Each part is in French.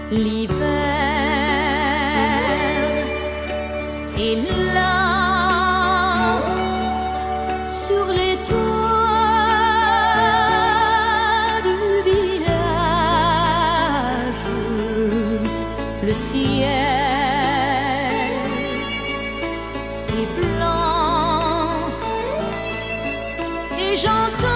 l'hiver est là sur les toits du village. Le ciel est blanc et j'entends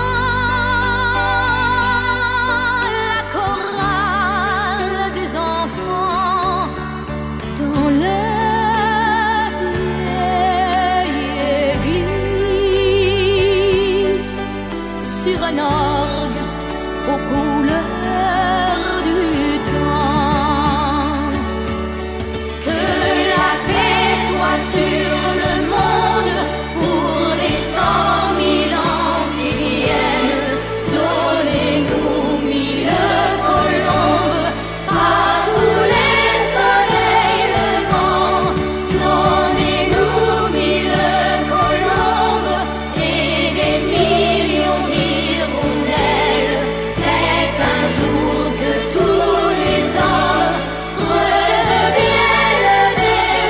sur un orgue aux couleurs du temps. Que la paix soit sur le monde pour les 100 000 ans qui viennent. Donnez-nous 1000 colombes à tous les soleils levants. Donnez-nous 1000 colombes et des millions d'hirondelles. Faites un jour que tous les hommes redeviennent des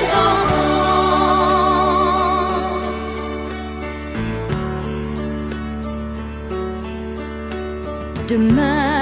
enfants. Demain